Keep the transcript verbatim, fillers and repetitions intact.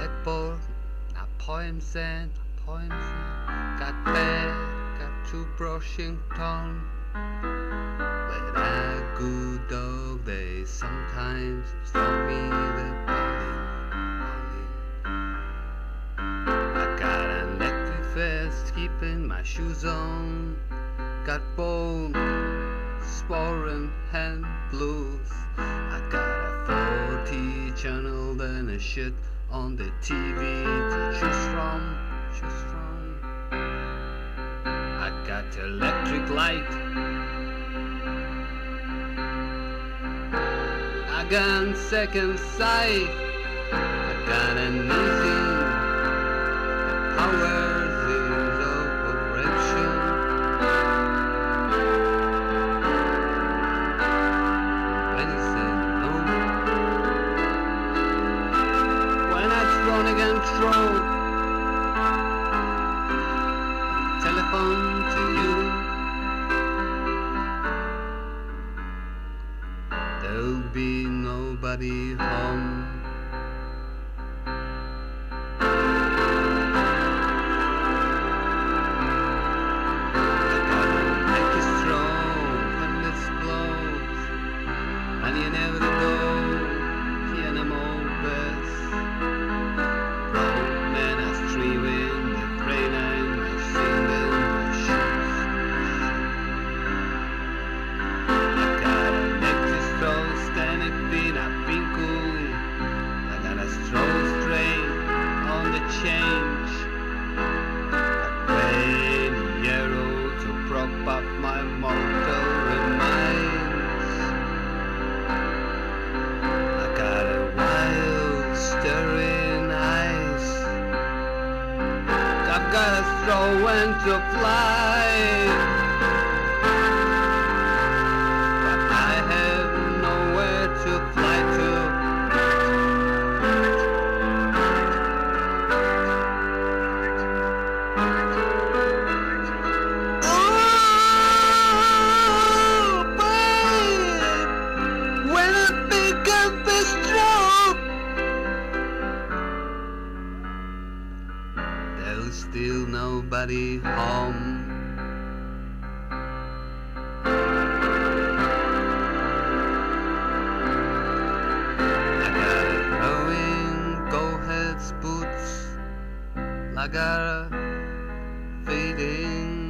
blackboard, now poems and poems and got back, got to Washington. But a good dog, they sometimes throw me the body. I got an active vest, keeping my shoes on. Got bone, spore and hand blues. I got a forty channel and a shit on the T V to choose from, choose from. I got electric light. I got second sight. I got an easy powers is of operation. When he said no, when I thrown again throw telephone to you, there'll be nobody home. And you never go, you know more best. Broke men are streaming, the brain and my singing, my shoes. I got an empty straw standing in a been cool. I got a straw strain on the change. A plain arrow to prop up my mortal remains. Stirring eyes. I've got a straw when to fly, but I have nowhere to fly to. Oh, babe, when I pick up the straw, there's still nobody home. I got a growing go-ahead boots. I got a fading